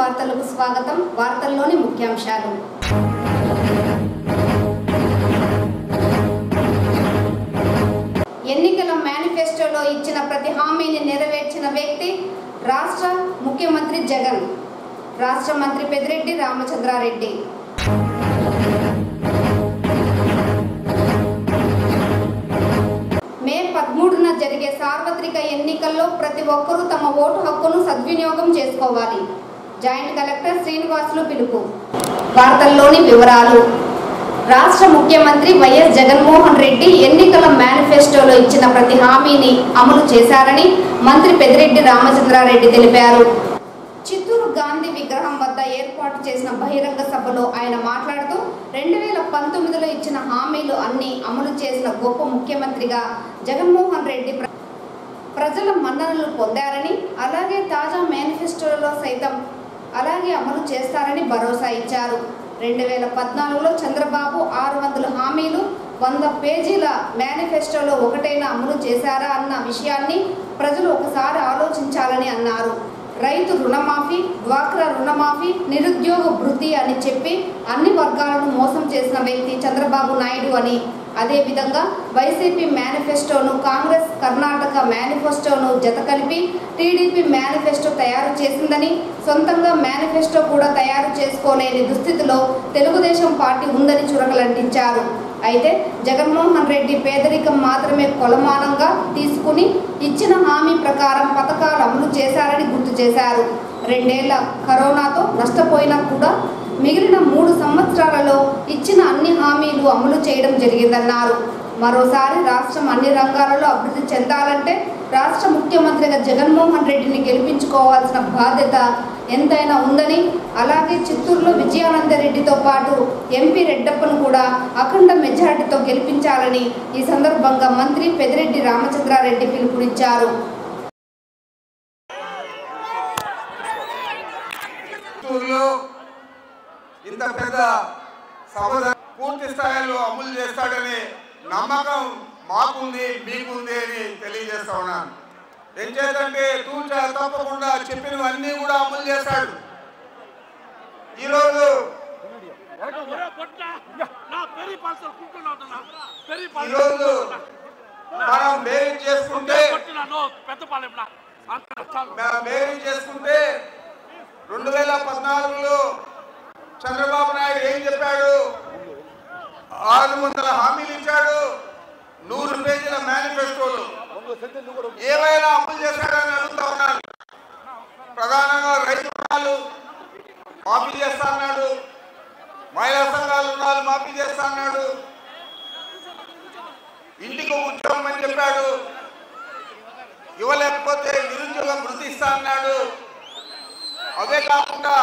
వార్తలకు స్వాగతం. వార్తల్లోని ముఖ్యాంశాలు. ఎన్నికల మేనిఫెస్టోలో ఇచ్చిన ప్రతి హామీని నెరవేర్చిన వ్యక్తి రాష్ట్ర ముఖ్యమంత్రి జగన్. రాష్ట్ర మంత్రి పెద్దిరెడ్డి రామచంద్రారెడ్డి. మే 13న జరిగే సార్వత్రిక ఎన్నికల్లో ప్రతి ఒక్కరూ తమ ఓటు హక్కును సద్వినియోగం చేసుకోవాలి. జాయింట్ కలెక్టర్ శ్రీనివాసులు పిలుపు. వార్తల్లోని వివరాలు. రాష్ట్ర ముఖ్యమంత్రి వైఎస్ జగన్మోహన్ రెడ్డి ఎన్నికల మేనిఫెస్టోలో ఇచ్చిన ప్రతి హామీని అమలు చేశారని మంత్రి పెద్దిరెడ్డి రామచంద్రారెడ్డి తెలిపారు. చిత్తూరు గాంధీ విగ్రహం వద్ద ఏర్పాటు చేసిన బహిరంగ సభలో ఆయన మాట్లాడుతూ 2019లో ఇచ్చిన హామీలు అన్ని అమలు చేసిన గొప్ప ముఖ్యమంత్రిగా జగన్మోహన్ రెడ్డి ప్రజల మన్ననలు పొందారని, అలాగే తాజా మేనిఫెస్టోలో సైతం అలాగే అమలు చేస్తారని భరోసా ఇచ్చారు. 2014లో చంద్రబాబు 600 హామీలు 100 పేజీల మేనిఫెస్టోలో ఒకటైనా అమలు చేశారా అన్న విషయాన్ని ప్రజలు ఒకసారి ఆలోచించాలని అన్నారు. రైతు రుణమాఫీ, డ్వాక్రా రుణమాఫీ, నిరుద్యోగ భృతి అని చెప్పి అన్ని వర్గాలను మోసం చేసిన వ్యక్తి చంద్రబాబు నాయుడు అని, అదేవిధంగా వైసీపీ మేనిఫెస్టోను కాంగ్రెస్ కర్ణాటక మేనిఫెస్టోను జత కలిపి టీడీపీ మేనిఫెస్టో తయారు చేసిందని, సొంతంగా మేనిఫెస్టో కూడా తయారు చేసుకోలేని దుస్థితిలో తెలుగుదేశం పార్టీ ఉందని చురకలంటించారు. అయితే జగన్మోహన్ రెడ్డి పేదరికం మాత్రమే కొలమానంగా తీసుకుని ఇచ్చిన హామీ ప్రకారం పథకాలు అమలు చేశారని గుర్తు చేశారు. 2 ఏళ్ల కరోనాతో నష్టపోయినా కూడా మిగిలిన 3 సంవత్సరాలలో ఇచ్చిన అన్ని హామీలు అమలు చేయడం జరిగిందన్నారు. మరోసారి రాష్ట్రం అన్ని రంగాలలో అభివృద్ధి చెందాలంటే రాష్ట్ర ముఖ్యమంత్రిగా జగన్మోహన్ రెడ్డిని గెలిపించుకోవాల్సిన బాధ్యత ఎంతైనా ఉందని, అలాగే చిత్తూరులో విజయానందరెడ్డితో పాటు ఎంపీ రెడ్డప్పను కూడా అఖండ మెజారిటీతో గెలిపించాలని ఈ సందర్భంగా మంత్రి పెద్దిరెడ్డి రామచంద్రారెడ్డి పిలుపునిచ్చారు. ఇంత పెద్ద సభ పూర్తి స్థాయిలో అమలు చేస్తాడని నమ్మకం మాకుంది, మీకుంది అని తెలియజేస్తా ఉన్నాను. ఏం చేద్దంటే తూచా తప్పకుండా చెప్పినవన్నీ కూడా అమలు చేశాడు. ఈరోజు మనం మేరీ చేసుకుంటే 2014లో చంద్రబాబు నాయుడు ఏం చెప్పాడు? 600 హామీలు ఇచ్చాడు. 100 పేజీల మేనిఫెస్టోలు ఏవైనా అమలు చేశాడని అడుగుతా ఉన్నాను. ప్రధానంగా రైతు రుణాలు మాఫీ చేస్తా అన్నాడు, మహిళా సంఘాల రుణాలు మాఫీ చేస్తా అన్నాడు, ఇంటికి ఉద్యోగం అని చెప్పాడు, ఇవ్వలేకపోతే నిరుద్యోగం వృద్ధి ఇస్తా అన్నాడు. అదే కాకుండా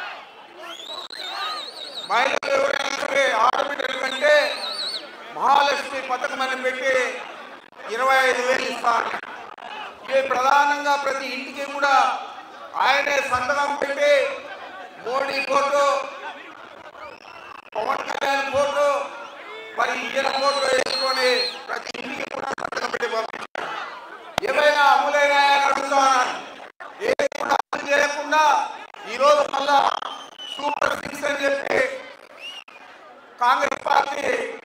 మహిళలు ఎవరైనా సరే ఆడబిడ్డల కంటే మహాలక్ష్మి పథకం అని పెట్టి 25,000 ఇస్తాను. ఇది ప్రధానంగా ప్రతి ఇంటికి కూడా ఆయనే సంతకం పెట్టి మోడీ ఫోటో, పవన్ కళ్యాణ్ ఫోటో, మరి ఈయన ఫోటో వేసుకొని ప్రతి ఇంటికి కూడా సంతకం పెట్టి పంపించారు. ఏవైనా అమలైనాయని అడుగుతున్నాను. ఏది కూడా అమలు చేయకుండా ఈరోజు మళ్ళా సూపర్ 6 అని చెప్పి కాంగ్రెస్ పార్టీ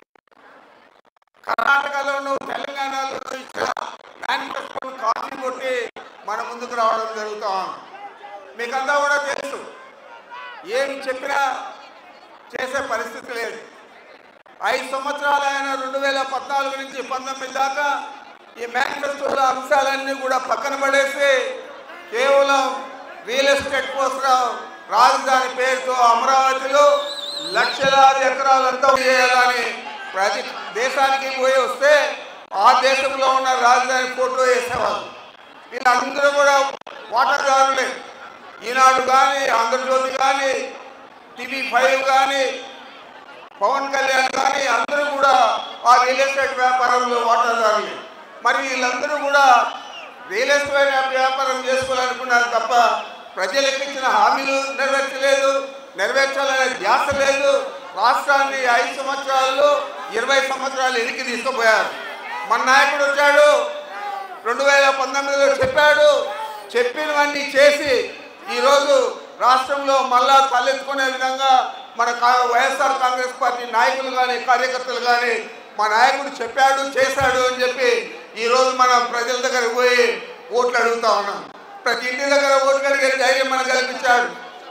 కర్ణాటకలోను తెలంగాణలోను ఇచ్చిన మేనిఫెస్టోను కాపీ కొట్టి మన ముందుకు రావడం జరుగుతాం. మీకంతా కూడా తెలుసు, ఏం చెప్పినా చేసే పరిస్థితి లేదు. 5 సంవత్సరాలు ఆయన 2014 నుంచి 19 దాకా ఈ మేనిఫెస్టోలో అంశాలన్నీ కూడా పక్కన పడేసి కేవలం రియల్ ఎస్టేట్ కోసం రాజధాని పేరుతో అమరావతిలో లక్షలాది ఎకరాలంతా చేయాలని ప్రతి దేశానికి పోయి వస్తే ఆ దేశంలో ఉన్న రాజధాని ఫోటో వేసేవాళ్ళు. వీళ్ళందరూ కూడా వాటాదారులే. ఈనాడు కానీ, ఆంధ్రజ్యోతి కానీ, TV5 కానీ, పవన్ కళ్యాణ్ కానీ అందరూ కూడా ఆ రియల్ ఎస్టేట్ వ్యాపారంలో వాటాదారులే. మరి వీళ్ళందరూ కూడా రియల్ ఎస్టేట్ వ్యాపారం చేసుకోవాలనుకున్నారు తప్ప ప్రజలకు ఇచ్చిన హామీలు నెరవేర్చలేదు, నెరవేర్చాలనే ధ్యాస లేదు. రాష్ట్రాన్ని 5 సంవత్సరాల్లో 20 సంవత్సరాలు ఎన్నిక తీసుకుపోయారు. మన నాయకుడు వచ్చాడు, 2019లో చెప్పాడు, చెప్పినవన్నీ చేసి ఈరోజు రాష్ట్రంలో మళ్ళా తలెత్తుకునే విధంగా మన వైఎస్ఆర్ కాంగ్రెస్ పార్టీ నాయకులు కానీ కార్యకర్తలు కానీ మా నాయకుడు చెప్పాడు చేశాడు అని చెప్పి ఈరోజు మనం ప్రజల దగ్గరకు పోయి ఓట్లు అడుగుతా ఉన్నాం. ప్రతి ఇంటి దగ్గర ఓట్లు అడిగే ధైర్యం మనకు కల్పించాడు.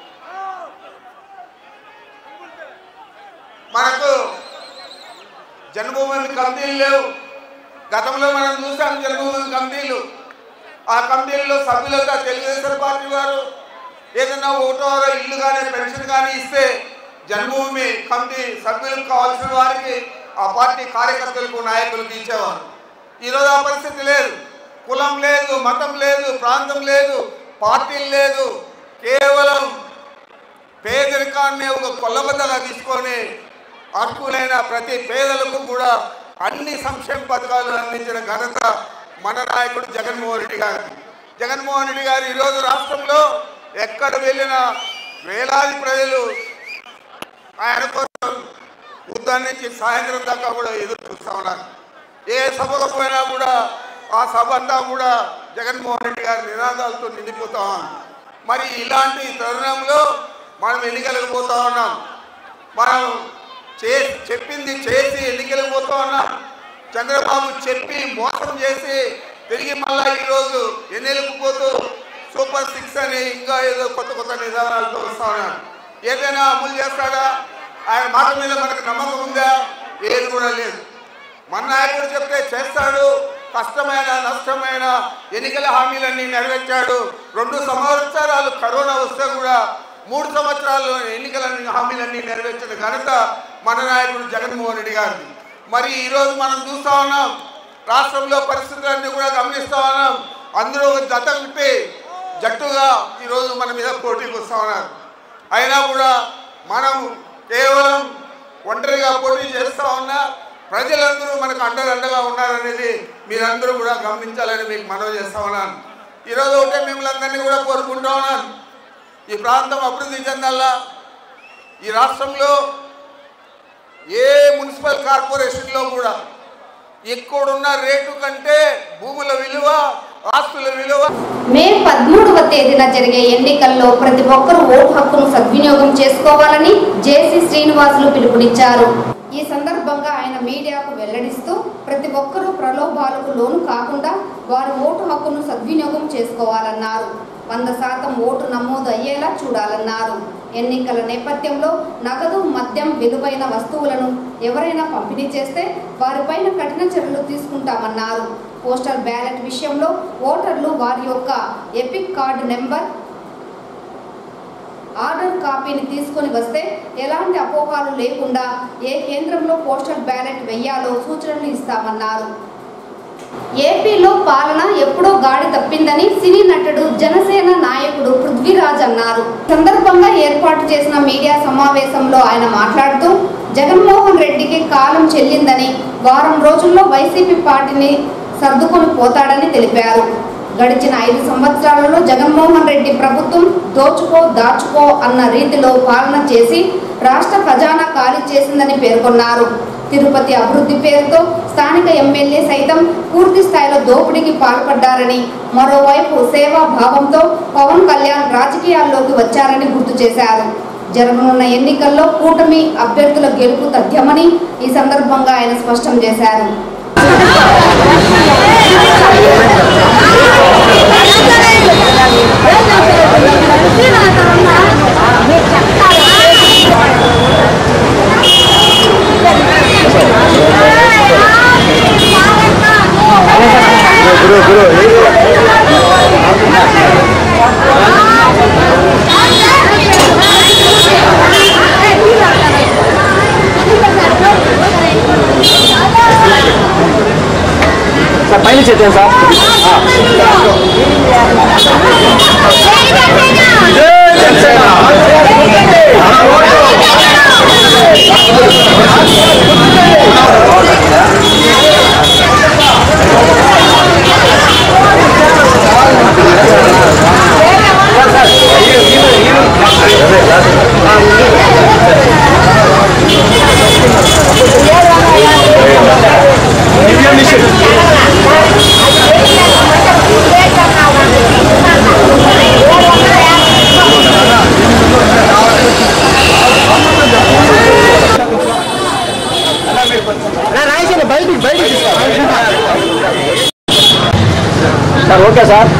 మనకు జన్మభూమి కమిటీలు లేవు. గతంలో మనం చూసాం జన్మభూమి కమిటీలు. ఆ కమిటీల్లో సభ్యులంతా తెలుగుదేశం పార్టీ వారు. ఏదైనా ఒకటో ఇల్లు కానీ పెన్షన్ కానీ ఇస్తే జన్మభూమి కమిటీ సభ్యులకు కావాల్సిన వారికి ఆ పార్టీ కార్యకర్తలకు నాయకులకు ఇచ్చేవారు. ఈరోజు ఆ పరిస్థితి లేదు. కులం లేదు, మతం లేదు, ప్రాంతం లేదు, పార్టీలు లేదు. కేవలం పేదరికాన్ని ఒక కొల్లబద్దగా తీసుకొని అర్హులైన ప్రతి పేదలకు కూడా అన్ని సంక్షేమ పథకాలు అందించిన ఘనత మన నాయకుడు జగన్మోహన్ రెడ్డి గారు. జగన్మోహన్ రెడ్డి గారు ఈరోజు రాష్ట్రంలో ఎక్కడ వెళ్ళినా వేలాది ప్రజలు ఆయన కోసం ఉదయం నుంచి సాయంత్రం దాకా కూడా ఎదురు చూస్తూ ఉన్నారు. ఏ సభకు పోయినా కూడా ఆ సభ అంతా కూడా జగన్మోహన్ రెడ్డి గారి నినాదాలతో నిండిపోతాం. మరి ఇలాంటి తరుణంలో మనం ఎన్నికలకు పోతా ఉన్నాం. మనం చెప్పింది చేసి ఎన్నికలకు పోతా ఉన్నాం. చంద్రబాబు చెప్పి మోసం చేసి తిరిగి మళ్ళా ఈరోజు ఎన్నికలకు పోతూ సూపర్ 6 అని ఇంకా ఏదో కొత్త కొత్త నిదానాలతో వస్తా ఉన్నాడు. ఏదైనా అమలు చేస్తాడా? ఆయన మాట మీద మనకు నమ్మకం ఉందా? ఏది కూడా లేదు. మన నాయకుడు చెప్తే చేస్తాడు. కష్టమైన నష్టమైన ఎన్నికల హామీలన్నీ నెరవేర్చాడు. 2 సంవత్సరాలు కరోనా వస్తే కూడా 3 సంవత్సరాలు ఎన్నికల హామీలన్నీ నెరవేర్చిన ఘనత మన నాయకుడు జగన్మోహన్ రెడ్డి గారిది. మరి ఈరోజు మనం చూస్తూ ఉన్నాం. రాష్ట్రంలో పరిస్థితులన్నీ కూడా గమనిస్తూ ఉన్నాం. అందరూ ఒక జట్టుగా ఈరోజు మన మీద పోటీకి వస్తూ ఉన్నారు. అయినా కూడా మనం కేవలం ఒంటరిగా పోటీ చేస్తూ ఉన్నా ప్రజలందరూ మనకు అండగా ఉన్నారనేది మీరందరూ కూడా గమనించాలని మీకు మనవి చేస్తూ ఉన్నాను. ఈరోజు ఒకటే మిమ్మల్ని అందరినీ కూడా కోరుకుంటూ ఉన్నాను. ఈ ప్రాంతం అభివృద్ధి చెందాలా. ఈ రాష్ట్రంలో ఏ మున్సిపల్ కార్పొరేషన్లో కూడా ఇక్కడున్న రేటు కంటే భూముల విలువ, ఆస్తుల విలువ. మే 13వ తేదీన జరిగే ఎన్నికల్లో ప్రతి ఒక్కరూ ఓటు హక్కును సద్వినియోగం చేసుకోవాలని జేసీ శ్రీనివాసులు పిలుపునిచ్చారు. ఈ సందర్భంగా ఆయన మీడియాకు వెల్లడిస్తూ ప్రతి ఒక్కరూ ప్రలోభాలకు లోను కాకుండా వారి ఓటు హక్కును సద్వినియోగం చేసుకోవాలన్నారు. 100% ఓటు నమోదు అయ్యేలా చూడాలన్నారు. ఎన్నికల నేపథ్యంలో నగదు, మద్యం, విలువైన వస్తువులను ఎవరైనా పంపిణీ చేస్తే వారిపైన కఠిన చర్యలు తీసుకుంటామన్నారు. పోస్టల్ బ్యాలెట్ విషయంలో ఓటర్లు వారి యొక్క ఎపిక్ కార్డు నెంబర్, ఆర్డర్ కాపీని తీసుకొని వస్తే ఎలాంటి అపోహాలు లేకుండా ఏ కేంద్రంలో పోస్టల్ బ్యాలెట్ వెయ్యాలో సూచనలు ఇస్తామన్నారు. ఏపీలో పాలన ఎప్పుడో గాడి తప్పిందని సినీ నటుడు, జనసేన నాయకుడు పృథ్వీరాజ్ అన్నారు. సందర్భంగా ఏర్పాటు చేసిన మీడియా సమావేశంలో ఆయన మాట్లాడుతూ జగన్మోహన్ రెడ్డికి కాలం చెల్లిందని, వారం రోజుల్లో వైసీపీ పార్టీని సర్దుకొని పోతాడని తెలిపారు. గడిచిన 5 సంవత్సరాలలో జగన్మోహన్ రెడ్డి ప్రభుత్వం దోచుకో దాచుకో అన్న రీతిలో పాలన చేసి రాష్ట్ర ఖజానా ఖాళీ చేసిందని పేర్కొన్నారు. తిరుపతి అభివృద్ధి పేరుతో స్థానిక ఎమ్మెల్యే సైతం పూర్తి స్థాయిలో దోపిడీకి పాల్పడ్డారని, మరోవైపు సేవా భావంతో పవన్ కళ్యాణ్ రాజకీయాల్లోకి వచ్చారని గుర్తు చేశారు. జరగనున్న ఎన్నికల్లో కూటమి అభ్యర్థుల గెలుపు తథ్యమని ఈ సందర్భంగా ఆయన స్పష్టం చేశారు. పైన చేద్దాం సార్. సార్ ఓకే సార్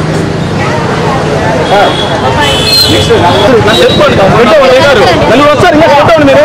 వస్తారు ఇంకా చెప్పండి మీరు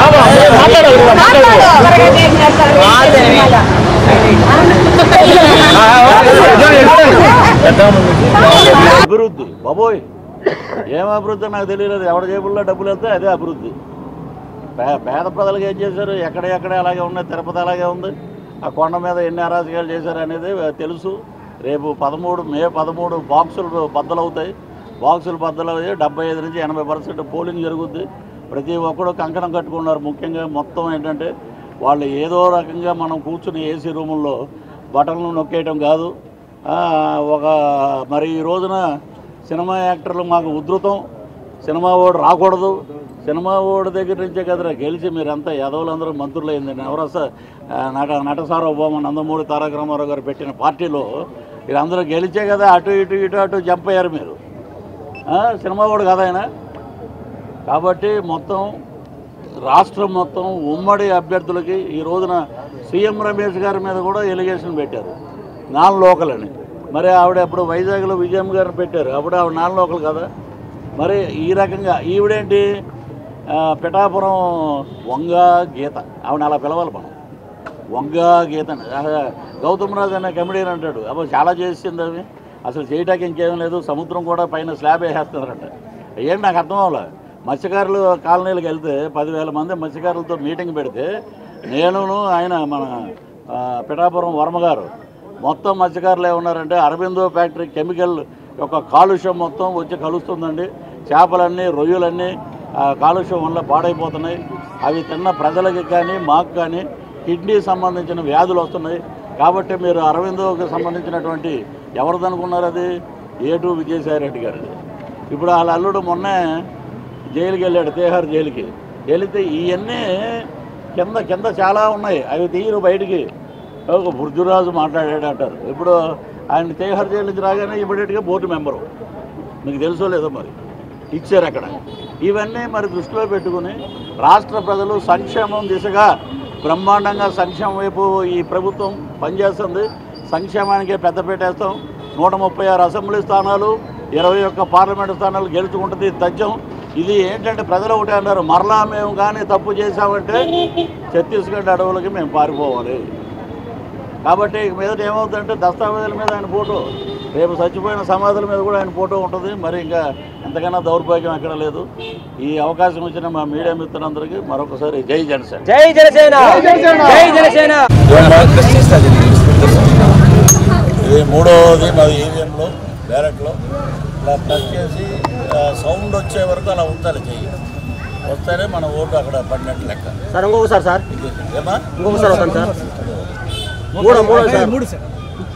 అభివృద్ధి బాబోయ్ ఏం అభివృద్ధి నాకు తెలియలేదు. ఎవరి జేబుల్లో డబ్బులు వెళ్తే అదే అభివృద్ధి. పేద ప్రజలకు ఏం చేశారు, ఎక్కడెక్కడ అలాగే ఉన్నాయి. తిరుపతి అలాగే ఉంది. ఆ కొండ మీద ఎన్ని అరాజకాలు చేశారు అనేది తెలుసు. రేపు మే 13 బాక్సులు బద్దలవుతాయి. బాక్సులు బద్దలయ్యి 75 నుంచి 80% పోలింగ్ జరుగుద్ది. ప్రతి ఒక్కరు కంకణం కట్టుకున్నారు. ముఖ్యంగా మొత్తం ఏంటంటే వాళ్ళు ఏదో రకంగా మనం కూర్చుని ఏసీ రూముల్లో బటన్లు నొక్కేయటం కాదు. మరి ఈ రోజున సినిమా యాక్టర్లు మాకు ఉధృతం. సినిమా ఓడు రాకూడదు. సినిమా ఓడి దగ్గర నుంచే కదరా గెలిచి మీరంతా యాదవులందరూ మంత్రులు అయిందండి. ఎవరొస్తా నటసార్వభౌమ నందమూరి తారక రామారావు గారు పెట్టిన పార్టీలో వీళ్ళందరూ గెలిచే కదా అటు జంప్ అయ్యారు మీరు. సినిమా ఓడు కదా ఆయన. కాబట్టి మొత్తం రాష్ట్రం మొత్తం ఉమ్మడి అభ్యర్థులకి ఈ రోజున సీఎం రమేష్ గారి మీద కూడా ఎలిగేషన్ పెట్టారు, నాన్ లోకల్ అని. మరి ఆవిడ అప్పుడు వైజాగ్లో విజయం గారిని పెట్టారు, అప్పుడు ఆవిడ నాన్ లోకల్ కదా. మరి ఈ రకంగా ఈవిడేంటి పిఠాపురం వంగ గీత, ఆవిడ అలా పిలవాలి మనం, వంగ గీత. గౌతమ్ రాజు అనే కమెడియన్ అంటాడు, అప్పుడు చాలా చేసింది అవి, అసలు చేయటానికి ఇంకేం లేదు, సముద్రం కూడా పైన స్లాబ్ వేసేస్తున్నారంట. ఏంటి నాకు అర్థం అవ్వలే. మత్స్యకారులు కాలనీలకు వెళ్తే 10,000 మంది మత్స్యకారులతో మీటింగ్ పెడితే నేనును ఆయన మన పిఠాపురం వర్మ గారు మొత్తం మత్స్యకారులు ఏమన్నారంటే అరబిందో ఫ్యాక్టరీ కెమికల్ యొక్క కాలుష్యం మొత్తం వచ్చి కలుస్తుందండి. చేపలన్నీ రొయ్యలన్నీ కాలుష్యం వల్ల పాడైపోతున్నాయి. అవి తిన్న ప్రజలకి కానీ మాకు కానీ కిడ్నీ సంబంధించిన వ్యాధులు వస్తున్నాయి. కాబట్టి మీరు అరవిందోకి సంబంధించినటువంటి ఎవరిదనుకున్నారు, అది ఏటూ విజయసాయిరెడ్డి గారిది. ఇప్పుడు వాళ్ళ అల్లుడు మొన్నే జైలుకి వెళ్ళాడు, తీహార్ జైలుకి వెళితే ఇవన్నీ కింద చాలా ఉన్నాయి, అవి తీరు బయటికి. ఒక బుర్జురాజు మాట్లాడాడు అంటారు. ఇప్పుడు ఆయన తీహార్ జైలు నుంచి రాగానే ఇమీడియట్గా బోర్డు మెంబరు, మీకు తెలుసో లేదో మరి ఇచ్చారు అక్కడ. ఇవన్నీ మరి దృష్టిలో పెట్టుకుని రాష్ట్ర ప్రజలు సంక్షేమం దిశగా బ్రహ్మాండంగా సంక్షేమం వైపు ఈ ప్రభుత్వం పనిచేస్తుంది. సంక్షేమానికే పెద్దపీట వేస్తాం. 136 అసెంబ్లీ స్థానాలు, 21 పార్లమెంటు స్థానాలు గెలుచుకుంటుంది తథ్యం. ఇది ఏంటంటే ప్రజలు ఒకటే అన్నారు, మరలా మేము కానీ తప్పు చేశామంటే ఛత్తీస్గఢ్ అడవులకి మేము పారిపోవాలి. కాబట్టి ఇక మీదట ఏమవుతుందంటే దస్తావేజుల మీద ఆయన ఫోటో, రేపు చచ్చిపోయిన సమాధుల మీద కూడా ఆయన ఫోటో ఉంటుంది. మరి ఇంకా ఎంతకన్నా దౌర్భాగ్యం ఎక్కడ లేదు. ఈ అవకాశం ఇచ్చిన మా మీడియా మిత్రులందరికీ మరొకసారి జై జనసేన. జై జనసేన. జై జనసేన. ఇది 3వది మాది ఈవీఎంలో బ్యాలెట్లో ఇలా టచ్ చేసి సౌండ్ వచ్చే వరకు అలా ఉంచాలి, చెయ్యి వస్తేనే మన ఓటు అక్కడ పడినట్టు లెక్క. సార్ ఇంకొకసారి సార్, ఏమా ఇంకొకసారి వస్తాను సార్. మూడు సార్.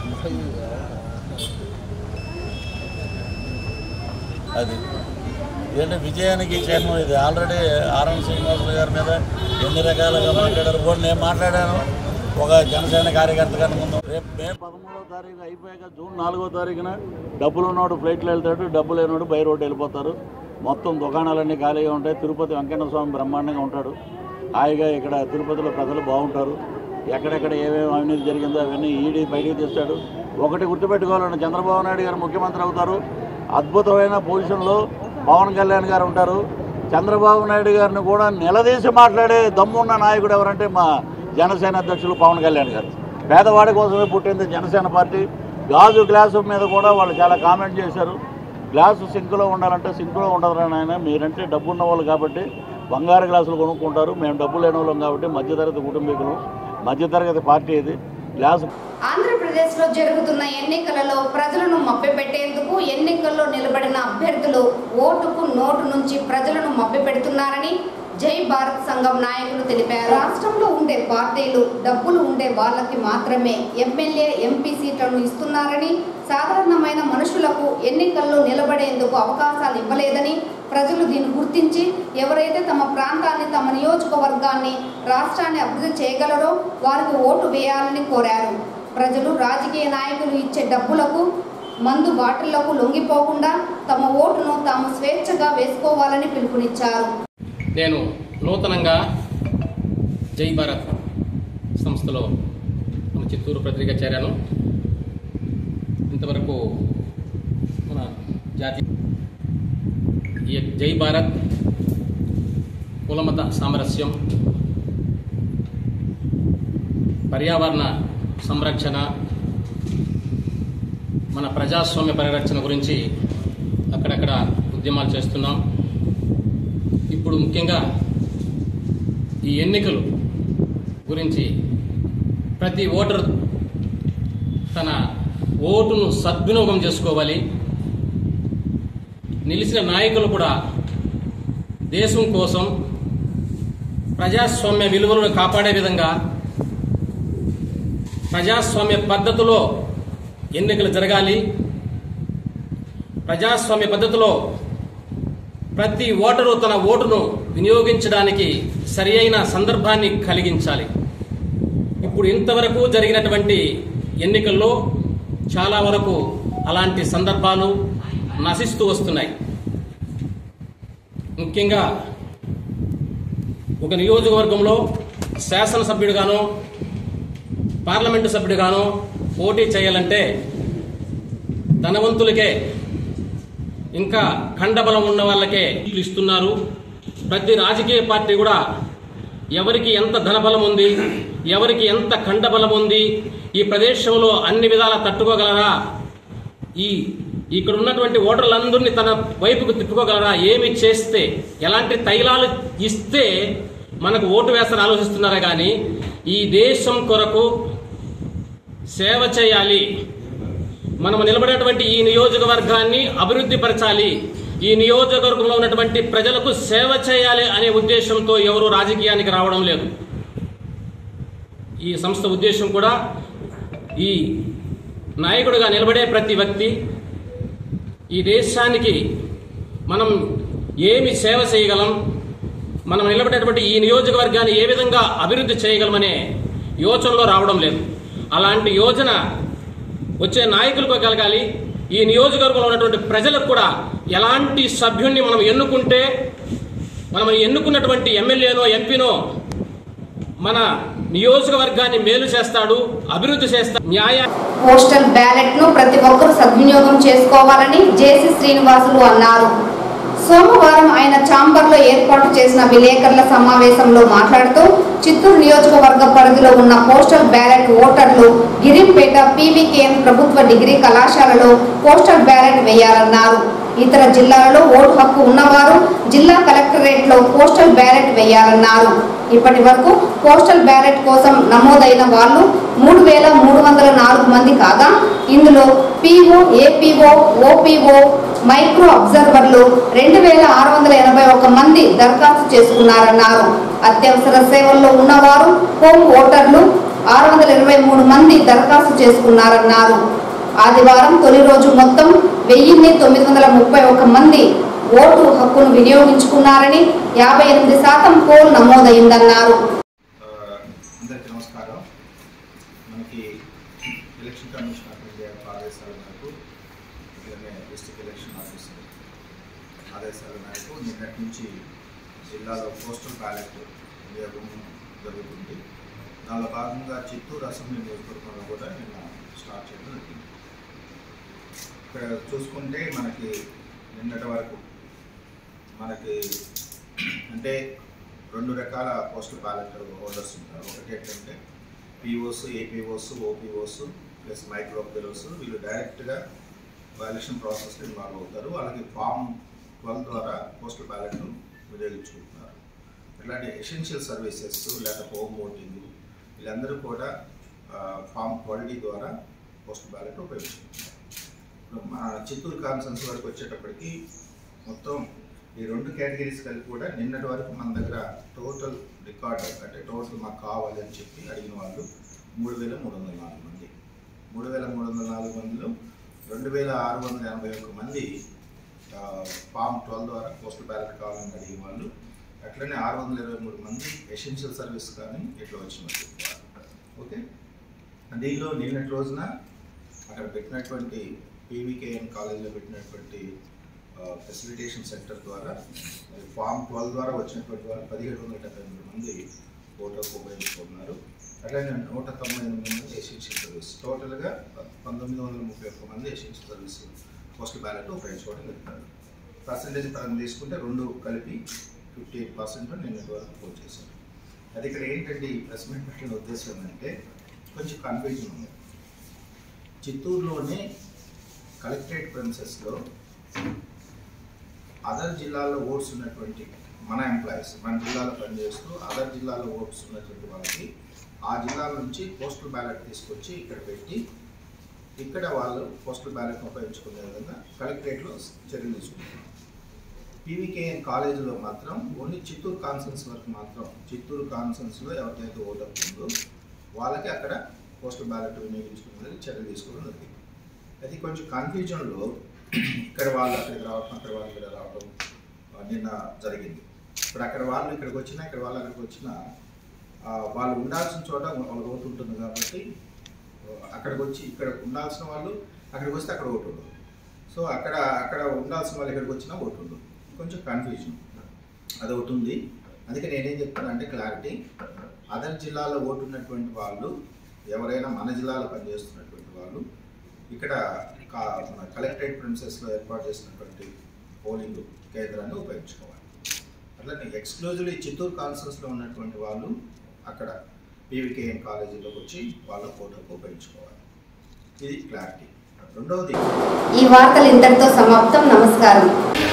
అది ఏంటంటే విజయానికి చిహ్నం ఇది. ఆల్రెడీ ఆర్ఎన్ శ్రీనివాసులు గారి మీద ఎన్ని రకాలుగా మాట్లాడారు కూడా నేను మాట్లాడాను ఒక జనసేన కార్యకర్త కన్నా ముందు. రేపు మే 13వ తారీఖు అయిపోయాక జూన్ 4వ తారీఖున డబ్బులు ఉన్నవాడు ఫ్లైట్లో వెళ్తాడు, డబ్బు లేనివాడు బై రోడ్డు వెళ్ళిపోతారు. మొత్తం దుకాణాలన్నీ ఖాళీగా ఉంటాయి. తిరుపతి వెంకన్న స్వామి బ్రహ్మాండంగా ఉంటాడు. హాయిగా ఇక్కడ తిరుపతిలో ప్రజలు బాగుంటారు. ఎక్కడెక్కడ ఏమేమి అవినీతి జరిగిందో అవన్నీ ఈడీ బయటికి తీస్తాడు. ఒకటి గుర్తుపెట్టుకోవాలండి, చంద్రబాబు నాయుడు గారు ముఖ్యమంత్రి అవుతారు. అద్భుతమైన పొజిషన్లో పవన్ కళ్యాణ్ గారు ఉంటారు. చంద్రబాబు నాయుడు గారిని కూడా నిలదీసి మాట్లాడే దమ్మున్న నాయకుడు ఎవరంటే మా జనసేన అధ్యక్షులు పవన్ కళ్యాణ్ గారు. పేదవాడి కోసమే పుట్టింది జనసేన పార్టీ. గాజు గ్లాసు మీద కూడా వాళ్ళు చాలా కామెంట్ చేశారు. గ్లాసు సింకులో ఉండాలంటే సింకులో ఉండదురా నాయన, మీరంటే డబ్బున్న వాళ్ళు కాబట్టి బంగారు గ్లాసులు కొనుక్కుంటారు, మేము డబ్బు లేని వాళ్ళం కాబట్టి మధ్యతరగతి కుటుంబీకులు, మధ్యతరగతి పార్టీ ఇది. గ్లాసు ఆంధ్రప్రదేశ్లో జరుగుతున్న ఎన్నికలలో ప్రజలను మభ్యపెట్టేందుకు ఎన్నికల్లో నిలబడిన అభ్యర్థులు ఓటుకు నోటు నుంచి ప్రజలను మభ్యపెడుతున్నారని జై భారత్ సంఘం నాయకులు తెలిపారు. రాష్ట్రంలో ఉండే పార్టీలు డబ్బులు ఉండే వాళ్ళకి మాత్రమే ఎమ్మెల్యే, ఎంపీ సీట్లను ఇస్తున్నారని, సాధారణమైన మనుషులకు ఎన్నికల్లో నిలబడేందుకు అవకాశాలు ఇవ్వలేదని, ప్రజలు దీన్ని గుర్తించి ఎవరైతే తమ ప్రాంతాన్ని, తమ నియోజకవర్గాన్ని, రాష్ట్రాన్ని అభివృద్ధి చేయగలరో వారికి ఓటు వేయాలని కోరారు. ప్రజలు రాజకీయ నాయకులు ఇచ్చే డబ్బులకు, మందు బాటిళ్లకు లొంగిపోకుండా తమ ఓటును తాము స్వేచ్ఛగా వేసుకోవాలని పిలుపునిచ్చారు. నేను నూతనంగా జై భారత్ సంస్థలో మన చిత్తూరు పత్రిక చేరాను. ఇంతవరకు మన జాతీయ జై భారత్, కులమత సామరస్యం, పర్యావరణ సంరక్షణ, మన ప్రజాస్వామ్య పరిరక్షణ గురించి అక్కడక్కడ ఉద్యమాలు చేస్తున్నాం. ఇప్పుడు ముఖ్యంగా ఈ ఎన్నికలు గురించి ప్రతి ఓటరు తన ఓటును సద్వినియోగం చేసుకోవాలి. నిలిచిన నాయకులు కూడా దేశం కోసం ప్రజాస్వామ్య విలువలను కాపాడే విధంగా ప్రజాస్వామ్య పద్ధతిలో ఎన్నికలు జరగాలి. ప్రజాస్వామ్య పద్ధతిలో ప్రతి ఓటరు తన ఓటును వినియోగించడానికి సరి అయిన సందర్భాన్ని కలిగించాలి. ఇప్పుడు ఇంతవరకు జరిగినటువంటి ఎన్నికల్లో చాలా వరకు అలాంటి సందర్భాలు నశిస్తూ వస్తున్నాయి. ముఖ్యంగా ఒక నియోజకవర్గంలో శాసనసభ్యుడిగానో పార్లమెంటు సభ్యుడిగానో పోటీ చేయాలంటే ధనవంతులకే, ఇంకా ఖండబలం ఉన్న వాళ్ళకే ఇస్తున్నారు. ప్రతి రాజకీయ పార్టీ కూడా ఎవరికి ఎంత ధనబలం ఉంది, ఎవరికి ఎంత ఖండబలం ఉంది, ఈ ప్రదేశంలో అన్ని విధాలా తట్టుకోగలరా, ఇక్కడ ఉన్నటువంటి ఓటర్లందరినీ తన వైపుకు తిప్పుకోగలరా, ఏమి చేస్తే, ఎలాంటి తైలాలు ఇస్తే మనకు ఓటు వేస్తారని ఆలోచిస్తున్నారా కానీ ఈ దేశం కొరకు సేవ చేయాలి, మనం నిలబడేటువంటి ఈ నియోజకవర్గాన్ని అభివృద్ధి పరచాలి, ఈ నియోజకవర్గంలో ఉన్నటువంటి ప్రజలకు సేవ చేయాలి అనే ఉద్దేశంతో ఎవరు రాజకీయానికి రావడం లేదు. ఈ సంస్థ ఉద్దేశం కూడా ఈ నాయకుడిగా నిలబడే ప్రతి వ్యక్తి ఈ దేశానికి మనం ఏమి సేవ చేయగలం, మనం నిలబడేటువంటి ఈ నియోజకవర్గాన్ని ఏ విధంగా అభివృద్ధి చేయగలమనే యోచనలో రావడం లేదు. అలాంటి యోచన వచ్చే నాయకులకు కలగాలి. ఈ నియోజకవర్గంలో ఉన్నటువంటి ప్రజలకు కూడా ఎలాంటి సభ్యుణ్ణి మనం ఎన్నుకుంటే మనం ఎన్నుకున్నటువంటి ఎమ్మెల్యేనో ఎంపీనో మన నియోజకవర్గాన్ని మేలు చేస్తాడు, అభివృద్ధి చేస్తాడు. పోస్టల్ బ్యాలెట్ ను ప్రతి ఒక్కరూ సద్వినియోగం చేసుకోవాలని జేసీ శ్రీనివాసులు అన్నారు. సోమవారం ఆయన ఛాంబర్లో ఏర్పాటు చేసిన విలేకరుల సమావేశంలో మాట్లాడుతూ చిత్తూరు నియోజకవర్గ పరిధిలో ఉన్న పోస్టల్ బ్యాలెట్ ఓటర్లు గిరింపేట పీవీకేఎం ప్రభుత్వ డిగ్రీ కళాశాలలో పోస్టల్ బ్యాలెట్ వేయాలన్నారు. ఇతర జిల్లాలలో ఓటు హక్కు ఉన్నవారు జిల్లా కలెక్టరేట్లో పోస్టల్ బ్యాలెట్ వేయాలన్నారు. ఇప్పటి వరకు పోస్టల్ బ్యాలెట్ కోసం నమోదైన వాళ్ళు 3,304 మంది కాగా ఇందులో పీఓ, ఏపీఓ, ఓపీఓ, మైక్రో అబ్జర్వర్లు 2,681 మంది దరఖాస్తు చేసుకున్నారన్నారు. అత్యవసర సేవల్లో ఉన్నవారు హోమ్ ఓటర్లు 623 మంది దరఖాస్తు చేసుకున్నారన్నారు. ఆదివారం తొలి రోజు మొత్తం 1,931 మంది ఓటు హక్కును వినియోగించుకున్నారని 58% పోల్ నమోదైందన్నారు. అందరికీ నమస్కారం. మనకి ఎలక్షన్ కమిషన్ ఆఫ్ ఇండియా ఆదేశాల మేరకు డిస్ట్రిక్ట్ ఎలక్షన్ ఆఫీసర్ ఆదేశాల మేరకు నిన్నటి నుంచి జిల్లాలో పోస్టల్ బ్యాలెట్ వినియోగం జరుగుతుంది. దానిలో భాగంగా చిత్తూరు అసెంబ్లీ నియోజకవర్గంలో కూడా నిన్న స్టార్ట్ చేయడం జరిగింది. ఇక్కడ చూసుకుంటే మనకి నిన్నటి వరకు మనకి అంటే 2 రకాల పోస్టల్ బ్యాలెట్ హోల్డర్స్ ఉంటారు. ఒకటి ఏంటంటే POs, APOs, OPOs plus micro observers. వీళ్ళు డైరెక్ట్గా ఎలక్షన్ ప్రాసెస్లో ఇన్వాల్వ్ అవుతారు. అలాగే ఫామ్ 12 ద్వారా పోస్టల్ బ్యాలెట్ను వినియోగించుకుంటున్నారు. ఇట్లాంటి ఎసెన్షియల్ సర్వీసెస్ లేదా హోమ్ ఓటింగ్ వీళ్ళందరూ కూడా ఫామ్ 12 ద్వారా పోస్టల్ బ్యాలెట్ ఉపయోగించుకుంటున్నారు. మన చిత్తూరు కాన్సెన్స్ వరకు వచ్చేటప్పటికి మొత్తం ఈ 2 కేటగిరీస్ కలిపి కూడా నిన్నటి వరకు మన దగ్గర టోటల్ రికార్డ్ అంటే టోటల్ మాకు కావాలి అని చెప్పి అడిగిన వాళ్ళు 3,304 మంది. 3,304 మందిలో 2,681 మంది ఫామ్ 12 ద్వారా పోస్టల్ బ్యాలెట్ కావాలని అడిగిన వాళ్ళు, అట్లనే 623 మంది ఎసెన్షియల్ సర్వీస్ కానీ ఇట్లా వచ్చినట్టు. ఓకే, దీనిలో నిన్నటి రోజున అక్కడ పెట్టినటువంటి పీవీకేఎం కాలేజీలో పెట్టినటువంటి ఫెసిలిటేషన్ సెంటర్ ద్వారా ఫామ్ 12 ద్వారా వచ్చినటువంటి వాళ్ళు 1,778 మంది ఓటర్కు ఉపయోగించుకున్నారు. అట్లానే 198 మంది ఎసెన్షియల్ సర్వీస్. టోటల్గా 1,931 మంది ఎసెన్షియల్ సర్వీస్ పోస్టల్ బ్యాలెట్ ఉపయోగించుకోవడం జరుగుతుంది. పర్సంటేజ్ పరంగా తీసుకుంటే రెండు కలిపి 58% నేను ఇంతవరకు పోల్ చేశాను. అది ఇక్కడ ఏంటంటే ఈ ప్రెస్ మీట్ పెట్టిన ఉద్దేశం ఏంటంటే కొంచెం కన్ఫ్యూజన్ ఉంది. చిత్తూరులోనే కలెక్టరేట్ ప్రెమిసెస్లో అదర్ జిల్లాల్లో ఓట్స్ ఉన్నటువంటి మన ఎంప్లాయీస్ మన జిల్లాలో పనిచేస్తూ అదర్ జిల్లాలో ఓట్స్ ఉన్నటువంటి వాళ్ళకి ఆ జిల్లాల నుంచి పోస్టల్ బ్యాలెట్ తీసుకొచ్చి ఇక్కడ పెట్టి ఇక్కడ వాళ్ళు పోస్టల్ బ్యాలెట్ను ఉపయోగించుకునే విధంగా కలెక్టరేట్లో చర్యలు తీసుకుంటున్నారు. పీవీకేఎన్ కాలేజీలో మాత్రం ఓన్లీ చిత్తూరు కాన్ఫరెన్స్ వరకు మాత్రం చిత్తూరు కాన్ఫరెన్స్లో ఎవరికైతే ఓటు ఉందో వాళ్ళకి అక్కడ పోస్టల్ బ్యాలెట్ వినియోగించుకునే చర్యలు తీసుకోవడం జరిగింది. అది కొంచెం కన్ఫ్యూజన్లో ఇక్కడ వాళ్ళు అక్కడికి రావడం అక్కడ వాళ్ళు ఇక్కడ రావడం నిన్న జరిగింది. ఇప్పుడు అక్కడ వాళ్ళు ఇక్కడికి వచ్చినా ఇక్కడ వాళ్ళు అక్కడికి వచ్చినా వాళ్ళు ఉండాల్సిన చోట వాళ్ళ ఓటు ఉంటుంది కాబట్టి అక్కడికి వచ్చి ఇక్కడ ఉండాల్సిన వాళ్ళు అక్కడికి వస్తే అక్కడ ఓటు ఉండదు. సో అక్కడ ఉండాల్సిన వాళ్ళు ఇక్కడికి వచ్చినా ఓటు ఉండదు. కొంచెం కన్ఫ్యూజన్ అది ఒకటి ఉంది. అందుకే నేనేం చెప్తానంటే క్లారిటీ, అదర్ జిల్లాలో ఓటు ఉన్నటువంటి వాళ్ళు ఎవరైనా మన జిల్లాలో పనిచేస్తున్నటువంటి వాళ్ళు ఇక్కడ కలెక్టరేట్ ప్రిన్సెస్లో ఏర్పాటు చేసినటువంటి పోలింగ్ కేంద్రాన్ని ఉపయోగించుకోవాలి. అట్లనే ఎక్స్క్లూజివ్లీ చిత్తూరు కాన్ఫరెన్స్లో ఉన్నటువంటి వాళ్ళు అక్కడ పీవీకేఎన్ కాలేజీలోకి వచ్చి వాళ్ళ ఓటుకు ఉపయోగించుకోవాలి. ఇది క్లారిటీ. రెండవది, ఈ వార్తలు ఇంతటితో సమాప్తం. నమస్కారం.